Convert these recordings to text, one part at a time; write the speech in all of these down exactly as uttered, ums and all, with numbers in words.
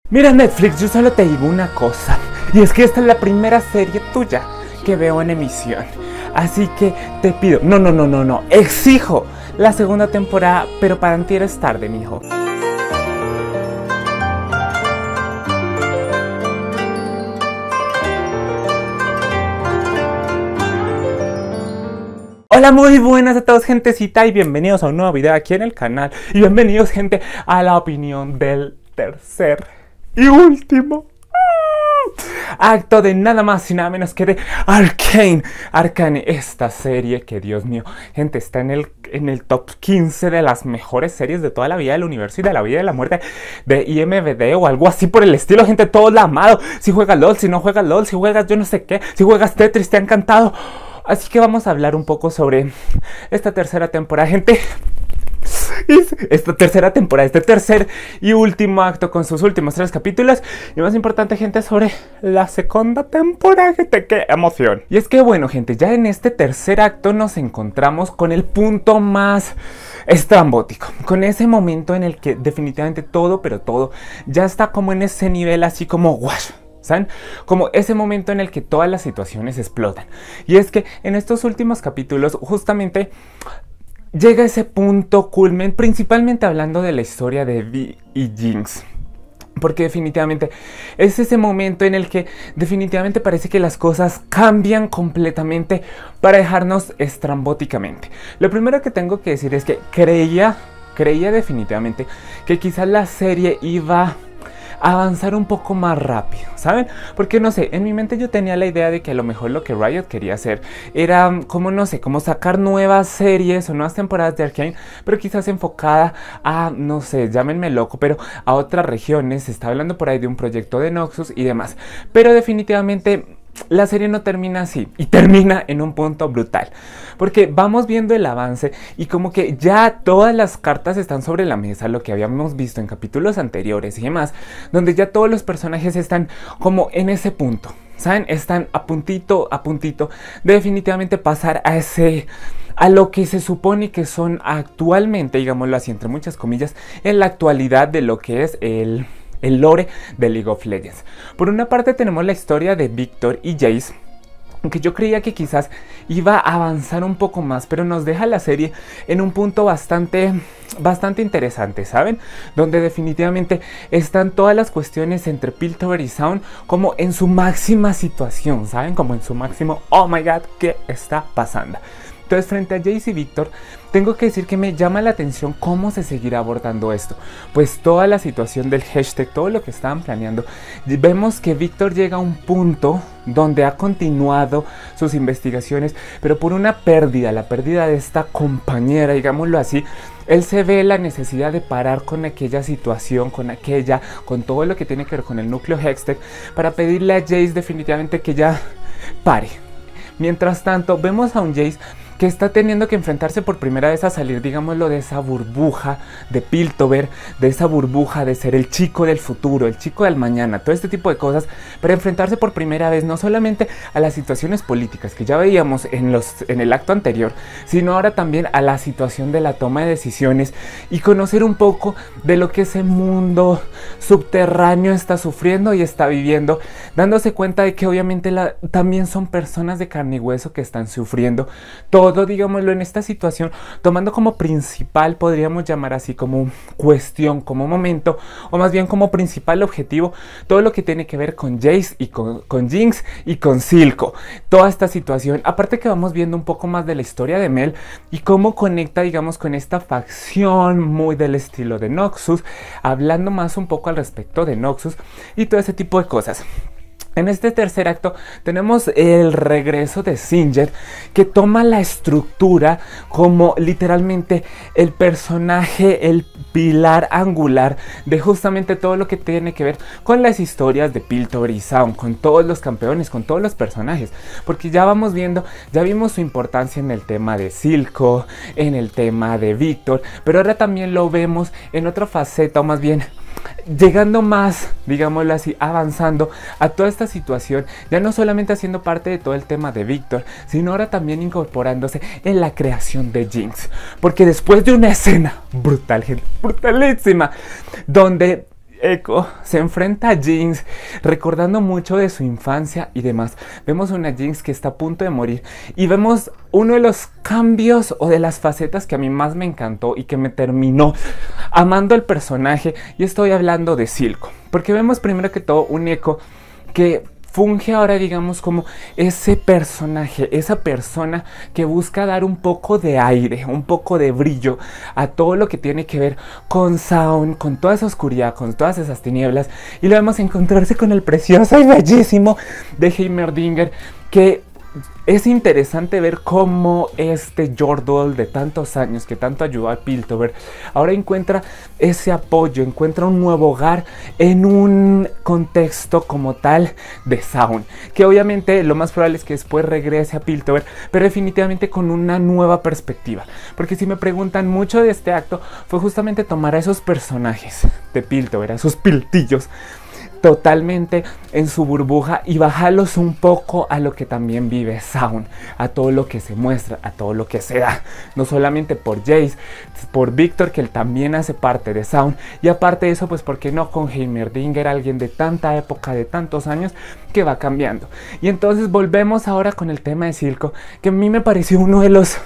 Mira Netflix, yo solo te digo una cosa, y es que esta es la primera serie tuya que veo en emisión. Así que te pido, no, no, no, no, no, exijo la segunda temporada, pero para ti eres tarde, mijo. Hola, muy buenas a todos, gentecita, y bienvenidos a un nuevo video aquí en el canal. Y bienvenidos, gente, a la opinión del tercer y último acto de nada más y nada menos que de Arcane. Arcane, esta serie que, Dios mío, gente, está en el, en el top quince de las mejores series de toda la vida del universo y de la vida y de la muerte de I M D B o algo así por el estilo. Gente, todo la amado. Si juegas LOL, si no juegas LOL, si juegas yo no sé qué, si juegas Tetris, te ha encantado. Así que vamos a hablar un poco sobre esta tercera temporada, gente. Esta tercera temporada, este tercer y último acto con sus últimos tres capítulos. Y más importante, gente, sobre la segunda temporada, gente, qué emoción. Y es que, bueno, gente, ya en este tercer acto nos encontramos con el punto más estrambótico, con ese momento en el que definitivamente todo, pero todo, ya está como en ese nivel así como guash. ¿Saben? Como ese momento en el que todas las situaciones explotan. Y es que en estos últimos capítulos justamente llega ese punto culmen, principalmente hablando de la historia de Vi y Jinx. Porque definitivamente es ese momento en el que definitivamente parece que las cosas cambian completamente para dejarnos estrambóticamente. Lo primero que tengo que decir es que creía, creía definitivamente que quizás la serie iba avanzar un poco más rápido, ¿saben? Porque no sé, en mi mente yo tenía la idea de que a lo mejor lo que Riot quería hacer era como, no sé, como sacar nuevas series o nuevas temporadas de Arcane, pero quizás enfocada a, no sé, llámenme loco, pero a otras regiones. Se está hablando por ahí de un proyecto de Noxus y demás, pero definitivamente la serie no termina así, y termina en un punto brutal, porque vamos viendo el avance y como que ya todas las cartas están sobre la mesa, lo que habíamos visto en capítulos anteriores y demás, donde ya todos los personajes están como en ese punto, ¿saben? Están a puntito, a puntito de definitivamente pasar a ese, a lo que se supone que son actualmente, digámoslo así, entre muchas comillas, en la actualidad de lo que es el... el lore de League of Legends. Por una parte tenemos la historia de Viktor y Jayce, aunque yo creía que quizás iba a avanzar un poco más, pero nos deja la serie en un punto bastante, bastante interesante, ¿saben? Donde definitivamente están todas las cuestiones entre Piltover y Zaun como en su máxima situación, ¿saben? Como en su máximo, oh my god, ¿qué está pasando? Entonces, frente a Jayce y Viktor, tengo que decir que me llama la atención cómo se seguirá abordando esto. Pues toda la situación del hashtag, todo lo que estaban planeando, vemos que Viktor llega a un punto donde ha continuado sus investigaciones, pero por una pérdida, la pérdida de esta compañera, digámoslo así, él se ve la necesidad de parar con aquella situación, con aquella, con todo lo que tiene que ver con el núcleo Hextech, para pedirle a Jayce definitivamente que ya pare. Mientras tanto, vemos a un Jayce que está teniendo que enfrentarse por primera vez a salir, digámoslo, de esa burbuja de Piltover, de esa burbuja de ser el chico del futuro, el chico del mañana, todo este tipo de cosas, para enfrentarse por primera vez no solamente a las situaciones políticas que ya veíamos en, los, en el acto anterior, sino ahora también a la situación de la toma de decisiones y conocer un poco de lo que ese mundo subterráneo está sufriendo y está viviendo, dándose cuenta de que obviamente la, también son personas de carne y hueso que están sufriendo todo. Todo, digámoslo, en esta situación, tomando como principal, podríamos llamar así, como cuestión, como momento, o más bien como principal objetivo, todo lo que tiene que ver con Jayce y con, con Jinx y con Silco. Toda esta situación, aparte que vamos viendo un poco más de la historia de Mel y cómo conecta, digamos, con esta facción muy del estilo de Noxus, hablando más un poco al respecto de Noxus y todo ese tipo de cosas. En este tercer acto tenemos el regreso de Singed, que toma la estructura como literalmente el personaje, el pilar angular de justamente todo lo que tiene que ver con las historias de Piltover y Zaun, con todos los campeones, con todos los personajes, porque ya vamos viendo, ya vimos su importancia en el tema de Silco, en el tema de Viktor, pero ahora también lo vemos en otra faceta, o más bien llegando más, digámoslo así, avanzando a toda esta situación, ya no solamente haciendo parte de todo el tema de Viktor, sino ahora también incorporándose en la creación de Jinx, porque después de una escena brutal, gente, brutalísima, donde Echo se enfrenta a Jinx recordando mucho de su infancia y demás. Vemos una Jinx que está a punto de morir y vemos uno de los cambios o de las facetas que a mí más me encantó y que me terminó amando el personaje, y estoy hablando de Silco, porque vemos primero que todo un Echo que funge ahora, digamos, como ese personaje, esa persona que busca dar un poco de aire, un poco de brillo a todo lo que tiene que ver con Zaun, con toda esa oscuridad, con todas esas tinieblas, y lo vemos encontrarse con el precioso y bellísimo de Heimerdinger, que es interesante ver cómo este Yordle de tantos años que tanto ayudó a Piltover ahora encuentra ese apoyo, encuentra un nuevo hogar en un contexto como tal de Zaun, que obviamente lo más probable es que después regrese a Piltover, pero definitivamente con una nueva perspectiva, porque si me preguntan, mucho de este acto fue justamente tomar a esos personajes de Piltover, a esos piltillos totalmente en su burbuja y bajarlos un poco a lo que también vive Zaun, a todo lo que se muestra, a todo lo que se da, no solamente por Jace, por Victor, que él también hace parte de Zaun, y aparte de eso, pues por qué no con Heimerdinger, alguien de tanta época, de tantos años, que va cambiando. Y entonces volvemos ahora con el tema de Silco, que a mí me pareció uno de los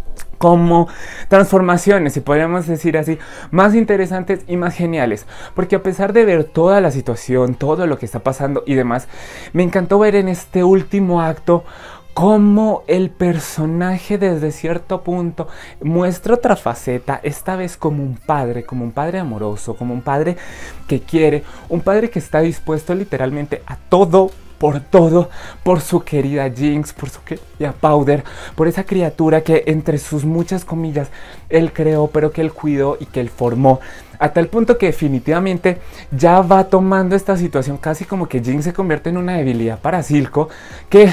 como transformaciones, si podríamos decir así, más interesantes y más geniales, porque a pesar de ver toda la situación, todo lo que está pasando y demás, me encantó ver en este último acto cómo el personaje desde cierto punto muestra otra faceta, esta vez como un padre, como un padre amoroso, como un padre que quiere, un padre que está dispuesto literalmente a todo, por todo, por su querida Jinx, por su querida Powder, por esa criatura que entre sus muchas comillas él creó, pero que él cuidó y que él formó, a tal punto que definitivamente ya va tomando esta situación casi como que Jinx se convierte en una debilidad para Silco, que,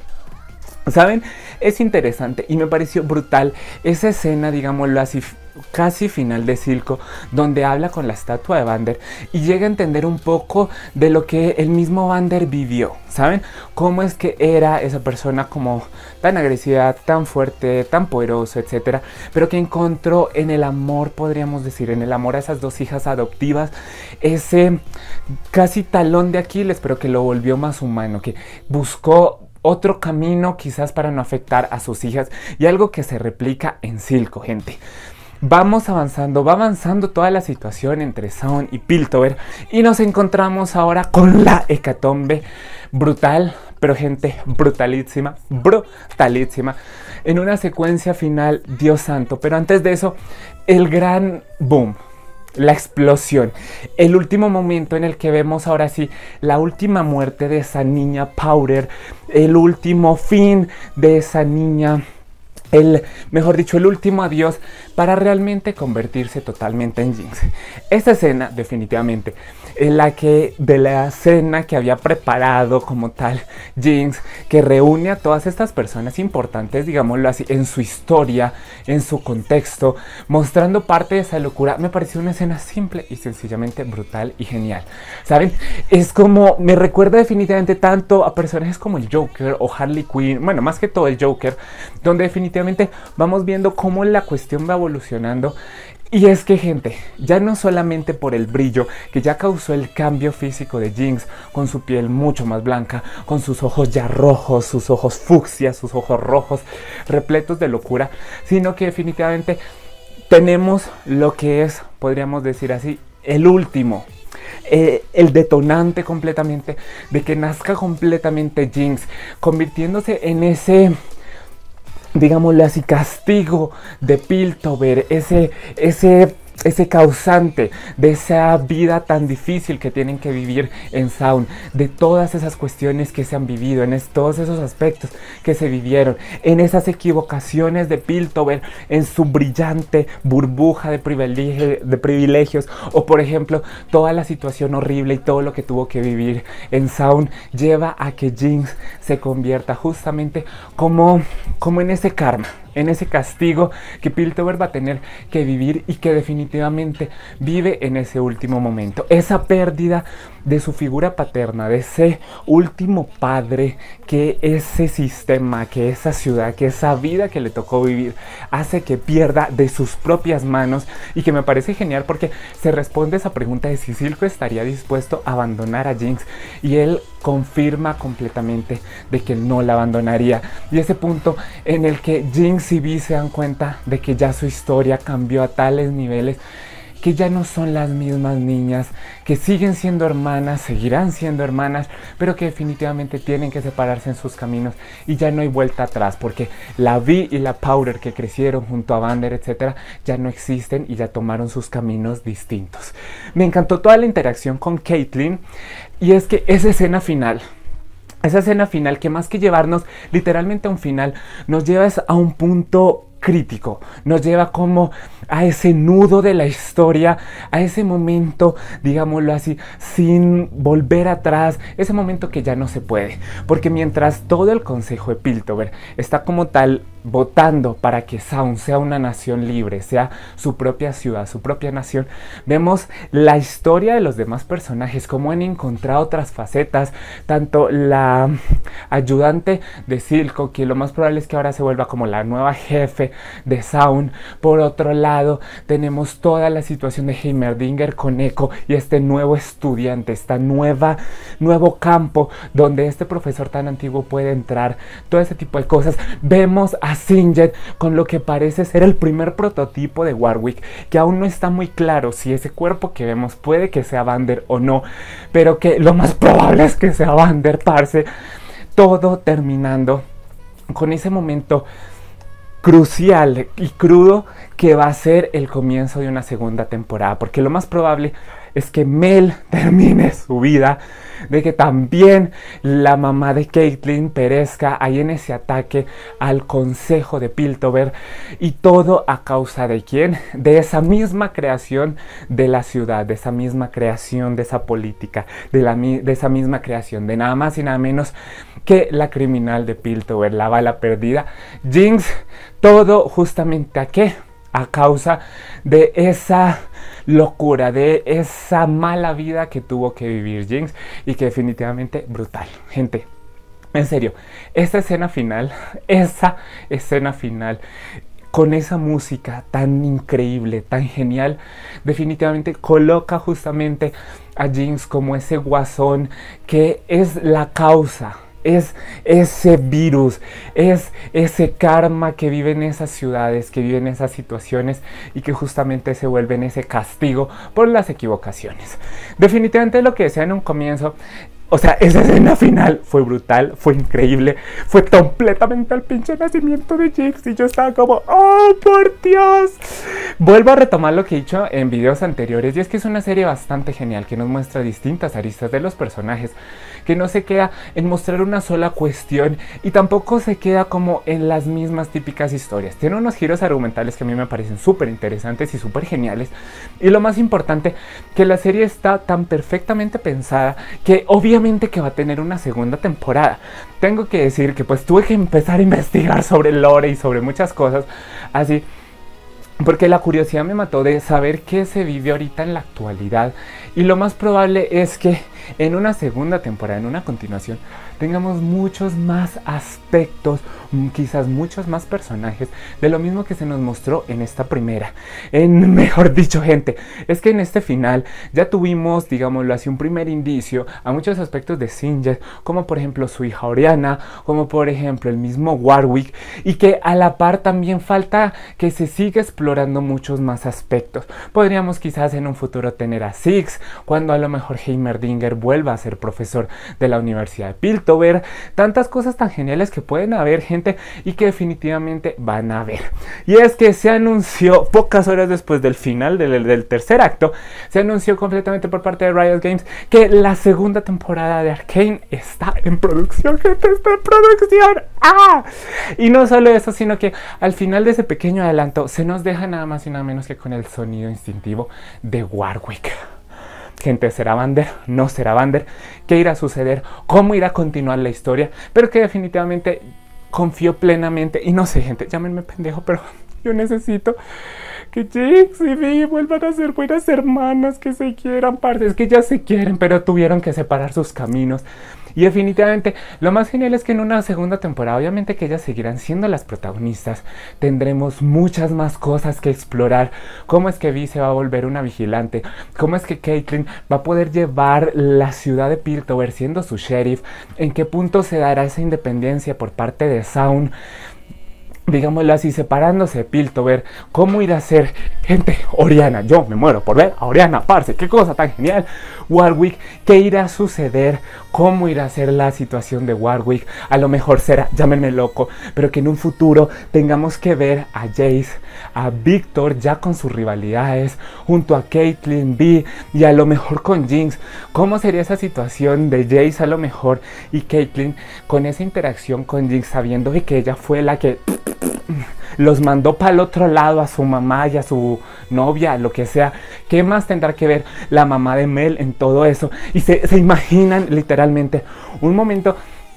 ¿saben? Es interesante y me pareció brutal esa escena, digámoslo así, casi final de Silco, donde habla con la estatua de Vander y llega a entender un poco de lo que el mismo Vander vivió, ¿saben? Cómo es que era esa persona como tan agresiva, tan fuerte, tan poderoso, etcétera, pero que encontró en el amor, podríamos decir, en el amor a esas dos hijas adoptivas, ese casi talón de Aquiles, pero que lo volvió más humano, que buscó otro camino quizás para no afectar a sus hijas, y algo que se replica en Silco, gente. Vamos avanzando, va avanzando toda la situación entre Zaun y Piltover y nos encontramos ahora con la hecatombe brutal, pero gente, brutalísima, brutalísima, en una secuencia final, Dios santo. Pero antes de eso, el gran boom, la explosión, el último momento en el que vemos ahora sí la última muerte de esa niña Powder, el último fin de esa niña, el, mejor dicho, el último adiós para realmente convertirse totalmente en Jinx. Esta escena, definitivamente, en la que, de la escena que había preparado como tal Jinx, que reúne a todas estas personas importantes, digámoslo así, en su historia, en su contexto, mostrando parte de esa locura, me pareció una escena simple y sencillamente brutal y genial. ¿Saben? Es como, me recuerda definitivamente tanto a personajes como el Joker o Harley Quinn, bueno, más que todo el Joker, donde definitivamente vamos viendo cómo la cuestión va evolucionando. Y es que, gente, ya no solamente por el brillo que ya causó el cambio físico de Jinx, con su piel mucho más blanca, con sus ojos ya rojos, sus ojos fucsia, sus ojos rojos, repletos de locura, sino que definitivamente tenemos lo que es, podríamos decir así, el último, eh, el detonante completamente de que nazca completamente Jinx, convirtiéndose en ese, digámosle así, castigo de Piltover, ese, ese, ese causante de esa vida tan difícil que tienen que vivir en Zaun, de todas esas cuestiones que se han vivido, en es, todos esos aspectos que se vivieron, en esas equivocaciones de Piltover, en su brillante burbuja de, privilegio, de privilegios, o por ejemplo, toda la situación horrible y todo lo que tuvo que vivir en Zaun, lleva a que Jinx se convierta justamente como, como en ese karma, en ese castigo que Piltover va a tener que vivir y que definitivamente vive en ese último momento. Esa pérdida de su figura paterna, de ese último padre que ese sistema, que esa ciudad, que esa vida que le tocó vivir hace que pierda de sus propias manos, y que me parece genial porque se responde esa pregunta de si Silco estaría dispuesto a abandonar a Jinx, y él confirma completamente de que no la abandonaría. Y ese punto en el que Jinx y Vi se dan cuenta de que ya su historia cambió a tales niveles que ya no son las mismas niñas, que siguen siendo hermanas, seguirán siendo hermanas, pero que definitivamente tienen que separarse en sus caminos y ya no hay vuelta atrás, porque la Vi y la Powder que crecieron junto a Vander, etcétera, ya no existen y ya tomaron sus caminos distintos. Me encantó toda la interacción con Caitlyn, y es que esa escena final, esa escena final que más que llevarnos literalmente a un final, nos lleva a un punto crítico, nos lleva como a ese nudo de la historia, a ese momento, digámoslo así, sin volver atrás, ese momento que ya no se puede, porque mientras todo el consejo de Piltover está como tal votando para que Zaun sea una nación libre, sea su propia ciudad, su propia nación, vemos la historia de los demás personajes, cómo han encontrado otras facetas, tanto la ayudante de Silco, que lo más probable es que ahora se vuelva como la nueva jefe de Zaun. Por otro lado, tenemos toda la situación de Heimerdinger con Echo y este nuevo estudiante, esta nueva, nuevo campo donde este profesor tan antiguo puede entrar, todo ese tipo de cosas. Vemos a Singed con lo que parece ser el primer prototipo de Warwick, que aún no está muy claro si ese cuerpo que vemos puede que sea Vander o no, pero que lo más probable es que sea Vander, parce. Todo terminando con ese momento crucial y crudo que va a ser el comienzo de una segunda temporada, porque lo más probable es que Mel termine su vida, de que también la mamá de Caitlyn perezca ahí en ese ataque al consejo de Piltover, y todo a causa de quién, de esa misma creación de la ciudad, de esa misma creación de esa política, de, la, de esa misma creación de nada más y nada menos que la criminal de Piltover, la bala perdida, Jinx. Todo justamente a qué, a causa de esa locura, de esa mala vida que tuvo que vivir Jinx, y que definitivamente brutal, gente. En serio, esa escena final, esa escena final con esa música tan increíble, tan genial, definitivamente coloca justamente a Jinx como ese guasón que es la causa, es ese virus, es ese karma que vive en esas ciudades, que vive en esas situaciones, y que justamente se vuelve en ese castigo por las equivocaciones. Definitivamente lo que decía en un comienzo, o sea, esa escena final fue brutal, fue increíble, fue completamente el pinche nacimiento de Jinx, y yo estaba como, ¡oh, por Dios! Vuelvo a retomar lo que he dicho en videos anteriores, y es que es una serie bastante genial que nos muestra distintas aristas de los personajes, que no se queda en mostrar una sola cuestión y tampoco se queda como en las mismas típicas historias. Tiene unos giros argumentales que a mí me parecen súper interesantes y súper geniales, y lo más importante, que la serie está tan perfectamente pensada que obviamente que va a tener una segunda temporada. Tengo que decir que pues tuve que empezar a investigar sobre el lore y sobre muchas cosas así, porque la curiosidad me mató de saber qué se vive ahorita en la actualidad, y lo más probable es que en una segunda temporada, en una continuación, tengamos muchos más aspectos, quizás muchos más personajes de lo mismo que se nos mostró en esta primera. En, mejor dicho, gente, es que en este final ya tuvimos, digámoslo así, un primer indicio a muchos aspectos de Singed, como por ejemplo su hija Oriana, como por ejemplo el mismo Warwick, y que a la par también falta que se siga explorando muchos más aspectos. Podríamos quizás en un futuro tener a Six, cuando a lo mejor Heimerdinger vuelva a ser profesor de la Universidad de Piltover. Tantas cosas tan geniales que pueden haber, gente, y que definitivamente van a haber. Y es que se anunció pocas horas después del final del, del tercer acto, se anunció completamente por parte de Riot Games que la segunda temporada de Arcane está en producción, gente, está en producción. ¡Ah! Y no solo eso, sino que al final de ese pequeño adelanto se nos deja nada más y nada menos que con el sonido instintivo de Warwick. Gente, ¿será Vander? ¿No será Vander? ¿Qué irá a suceder? ¿Cómo irá a continuar la historia? Pero que definitivamente confío plenamente. Y no sé, gente, llámenme pendejo, pero yo necesito que Jinx y Vi vuelvan a ser buenas hermanas, que se quieran, parce. Es que ya se quieren, pero tuvieron que separar sus caminos. Y definitivamente lo más genial es que en una segunda temporada, obviamente que ellas seguirán siendo las protagonistas, tendremos muchas más cosas que explorar. Cómo es que Vi se va a volver una vigilante, cómo es que Caitlyn va a poder llevar la ciudad de Piltover siendo su sheriff, en qué punto se dará esa independencia por parte de Zaun, digámoslo así, separándose de Piltover. ¿Cómo irá a ser, gente? Oriana, yo me muero por ver a Oriana, parce, qué cosa tan genial. Warwick, ¿qué irá a suceder? ¿Cómo irá a ser la situación de Warwick? A lo mejor será, llámenme loco, pero que en un futuro tengamos que ver a Jace, a Victor ya con sus rivalidades, junto a Caitlyn, Vi y a lo mejor con Jinx. ¿Cómo sería esa situación de Jace a lo mejor y Caitlyn con esa interacción con Jinx, sabiendo de que ella fue la que los mandó para el otro lado a su mamá y a su novia, lo que sea? ¿Qué más tendrá que ver la mamá de Mel en todo eso? Y se, se imaginan literalmente un momento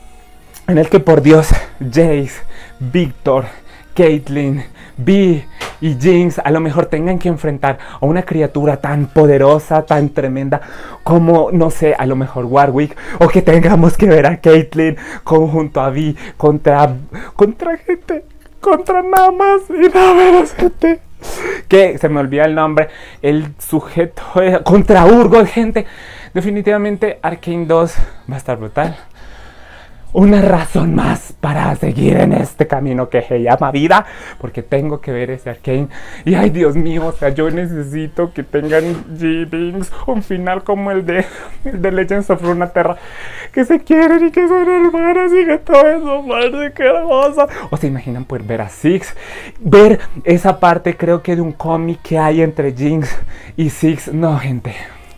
en el que, por Dios, Jace, Victor, Caitlyn, Vi y Jinx a lo mejor tengan que enfrentar a una criatura tan poderosa, tan tremenda como, no sé, a lo mejor Warwick, o que tengamos que ver a Caitlyn junto a Vi contra, contra gente, contra nada más y nada menos, gente, que se me olvida el nombre, el sujeto, eh, contra Urgot, gente. Definitivamente Arcane dos va a estar brutal. Una razón más para seguir en este camino que se llama vida, porque tengo que ver ese Arcane. Y ay, Dios mío, o sea, yo necesito que tengan G-Wings un final como el de, el de Legends of Runeterra, que se quieren y que son hermanas y que todo eso, madre, qué hermosa. O se imaginan poder ver a Six, ver esa parte, creo que de un cómic que hay entre Jinx y Six. No, gente,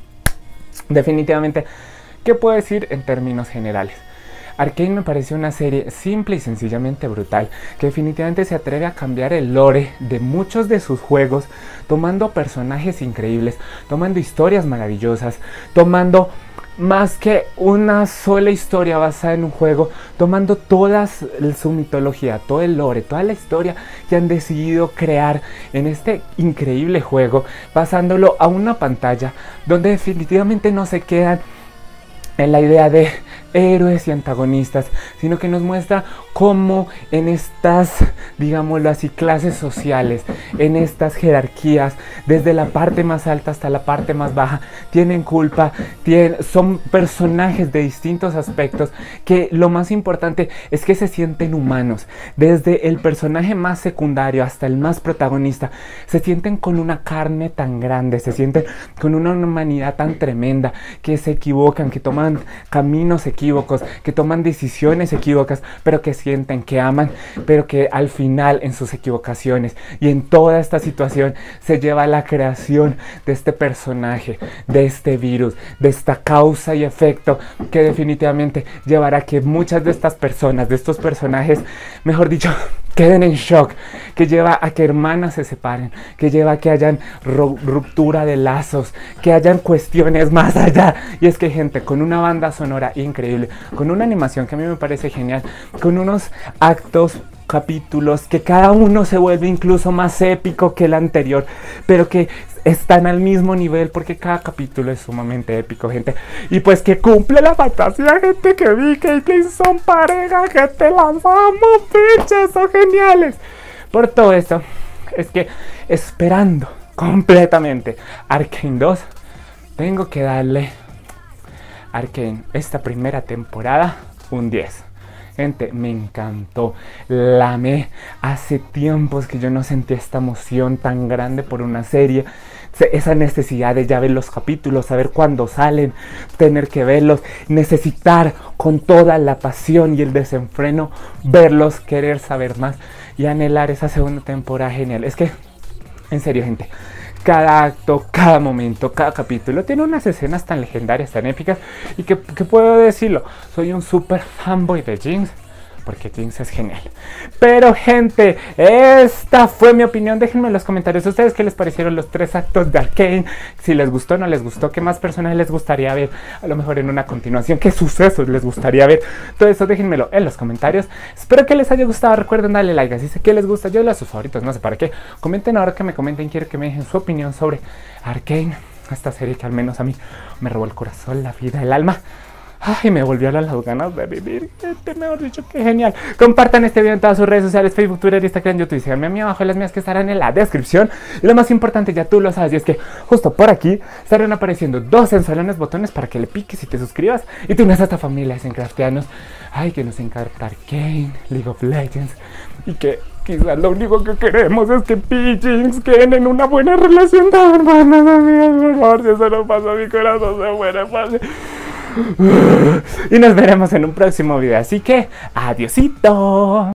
definitivamente, ¿qué puedo decir en términos generales? Arcane me pareció una serie simple y sencillamente brutal, que definitivamente se atreve a cambiar el lore de muchos de sus juegos, tomando personajes increíbles, tomando historias maravillosas, tomando más que una sola historia basada en un juego, tomando toda su mitología, todo el lore, toda la historia que han decidido crear en este increíble juego, pasándolo a una pantalla donde definitivamente no se quedan en la idea de héroes y antagonistas, sino que nos muestra cómo en estas, digámoslo así, clases sociales, en estas jerarquías, desde la parte más alta hasta la parte más baja, tienen culpa, tienen, son personajes de distintos aspectos, que lo más importante es que se sienten humanos, desde el personaje más secundario hasta el más protagonista, se sienten con una carne tan grande, se sienten con una humanidad tan tremenda, que se equivocan, que toman caminos equívocos, que toman decisiones equívocas, pero que sienten, que aman, pero que al final en sus equivocaciones y en toda esta situación se lleva a la creación de este personaje, de este virus, de esta causa y efecto que definitivamente llevará a que muchas de estas personas, de estos personajes, mejor dicho, queden en shock, que lleva a que hermanas se separen, que lleva a que hayan ruptura de lazos, que hayan cuestiones más allá. Y es que, gente, con una banda sonora increíble, con una animación que a mí me parece genial, con unos actos, capítulos, que cada uno se vuelve incluso más épico que el anterior, pero que están al mismo nivel porque cada capítulo es sumamente épico, gente. Y pues que cumple la fantasía, gente, que Vi y Caitlyn son pareja, gente, las amo, pinches, son geniales. Por todo esto, es que esperando completamente Arcane dos, tengo que darle Arcane esta primera temporada un diez. Gente, me encantó, la amé. Hace tiempos que yo no sentía esta emoción tan grande por una serie. Esa necesidad de ya ver los capítulos, saber cuándo salen, tener que verlos, necesitar con toda la pasión y el desenfreno verlos, querer saber más y anhelar esa segunda temporada genial. Es que, en serio, gente, cada acto, cada momento, cada capítulo tiene unas escenas tan legendarias, tan épicas. Y que, que puedo decirlo, soy un super fanboy de Jinx, porque Jinx es genial. Pero gente, esta fue mi opinión. Déjenme en los comentarios ustedes qué les parecieron los tres actos de Arcane. Si les gustó o no les gustó, qué más personajes les gustaría ver, a lo mejor en una continuación, qué sucesos les gustaría ver. Todo eso déjenmelo en los comentarios. Espero que les haya gustado. Recuerden darle like, así sé que les gusta. Yo los sus favoritos, no sé para qué. Comenten ahora que me comenten, quiero que me dejen su opinión sobre Arcane, esta serie que al menos a mí me robó el corazón, la vida, el alma. Ay, me volvió a dar las ganas de vivir. Este, mejor dicho, qué genial. Compartan este video en todas sus redes sociales, Facebook, Twitter, Instagram, YouTube. Síganme a mí abajo, las mías que estarán en la descripción. Y lo más importante, ya tú lo sabes, y es que justo por aquí estarán apareciendo dos sensualones botones para que le piques y te suscribas y te unas a esta familia de Craftianos. Ay, que nos encanta Arcane, League of Legends, y que quizás lo único que queremos es que Pi y Jinx queden en una buena relación de hermanas, amigas. Por favor, si eso no pasa, mi corazón se muere fácil. Y nos veremos en un próximo video, así que adiosito.